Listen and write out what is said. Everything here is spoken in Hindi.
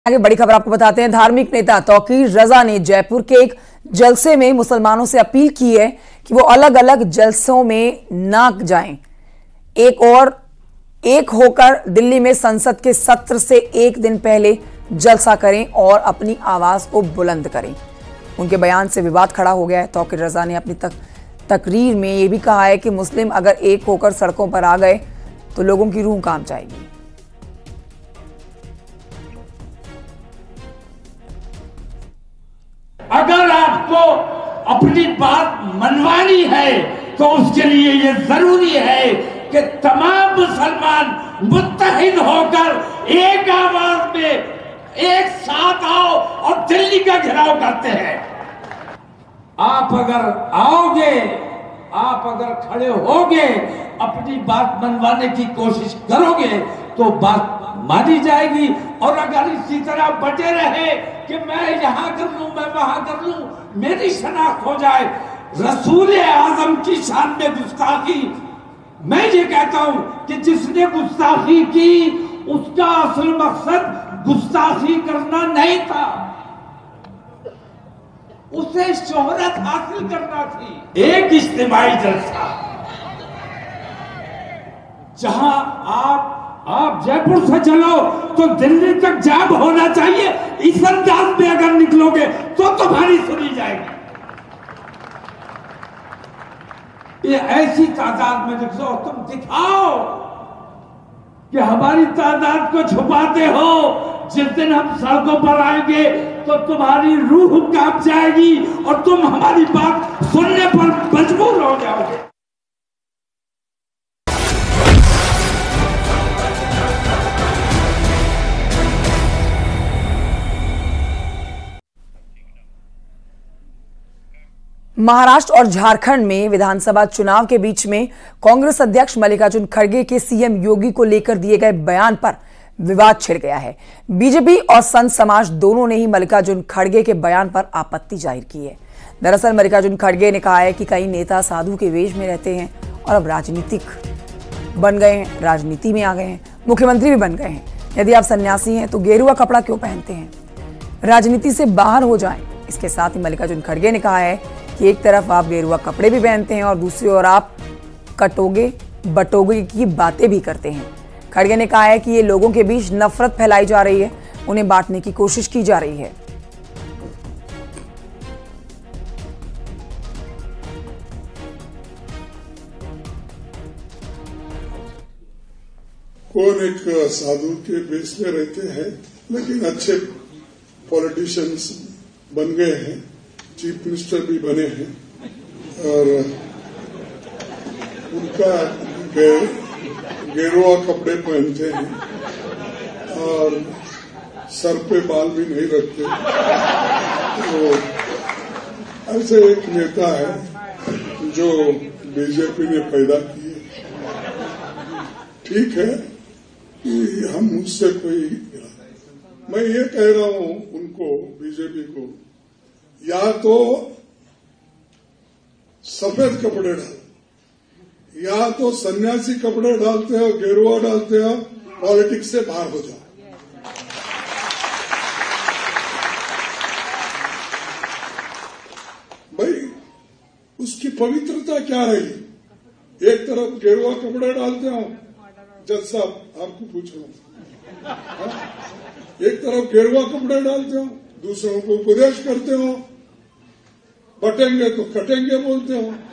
आगे बड़ी खबर आपको बताते हैं। धार्मिक नेता तौकीर रजा ने जयपुर के एक जलसे में मुसलमानों से अपील की है कि वो अलग अलग जलसों में ना जाएं। एक होकर दिल्ली में संसद के सत्र से एक दिन पहले जलसा करें और अपनी आवाज को बुलंद करें। उनके बयान से विवाद खड़ा हो गया है। तौकीर रजा ने अपनी तकरीर में यह भी कहा है कि मुस्लिम अगर एक होकर सड़कों पर आ गए तो लोगों की रूह कांप जाएगी। अगर आपको अपनी बात मनवानी है तो उसके लिए ये जरूरी है कि तमाम मुसलमान मुत्तहिद होकर एक आवाज में एक साथ आओ और दिल्ली का घेराव करते हैं। आप अगर आओगे, आप अगर खड़े होगे, अपनी बात मनवाने की कोशिश करोगे तो बात मानी जाएगी। और अगर इसी तरह बटे रहे कि मैं यहां कर लूं, मैं वहां कर लूं, मेरी शनाख्त हो जाए, रसूल आजम की शान में गुस्ताखी, मैं ये कहता हूं कि जिसने गुस्ताखी की उसका असल मकसद गुस्ताखी करना नहीं था, उसे शोहरत हासिल करना थी। एक इज्तिमाई जलसा जहां आप जयपुर से चलो तो दिल्ली तक जाम होना चाहिए। इस अंदाज में अगर निकलोगे तो तुम्हारी सुनी जाएगी। ये ऐसी तादाद में निकलो, तुम दिखाओ कि हमारी तादाद को छुपाते हो। जिस दिन हम सड़कों पर आएंगे तो तुम्हारी रूह कांप जाएगी और तुम हमारी बात सुनने पर मजबूर हो जाओगे। महाराष्ट्र और झारखंड में विधानसभा चुनाव के बीच में कांग्रेस अध्यक्ष मल्लिकार्जुन खड़गे के सीएम योगी को लेकर दिए गए बयान पर विवाद छिड़ गया है। बीजेपी और संत समाज दोनों ने ही मल्लिकार्जुन खड़गे के बयान पर आपत्ति जाहिर की है। दरअसल मल्लिकार्जुन खड़गे ने कहा है कि कई नेता साधु के वेश में रहते हैं और अब राजनीतिक बन गए हैं, राजनीति में आ गए हैं, मुख्यमंत्री भी बन गए हैं। यदि आप सन्यासी हैं तो गेरुआ कपड़ा क्यों पहनते हैं? राजनीति से बाहर हो जाएं। इसके साथ ही मल्लिकार्जुन खड़गे ने कहा है कि एक तरफ आप गेरुआ कपड़े भी पहनते हैं और दूसरी ओर आप कटोगे बटोगे की बातें भी करते हैं। खड़गे ने कहा है कि ये लोगों के बीच नफरत फैलाई जा रही है, उन्हें बांटने की कोशिश की जा रही है। कौन एक साधु के बेस में रहते हैं लेकिन अच्छे पॉलिटिशियंस बन गए हैं, चीफ मिनिस्टर भी बने हैं और उनका गेरुआ कपड़े पहनते हैं और सर पे बाल भी नहीं रखते। तो ऐसे एक नेता है जो बीजेपी ने पैदा किए। ठीक है कि हम मुझसे कोई, मैं ये कह रहा हूं उनको, बीजेपी को, या तो सफेद कपड़े डालो या तो सन्यासी कपड़े डालते हो, गेरुआ डालते हो, पॉलिटिक्स से बाहर हो जाओ। भाई उसकी पवित्रता क्या रही? एक तरफ गेरुआ कपड़े डालते हो, जज साहब आपको पूछ रहा हूं, एक तरफ गेरुआ कपड़े डालते हो, दूसरों को उपदेश करते हो, बटेंगे तो कटेंगे बोलते हो।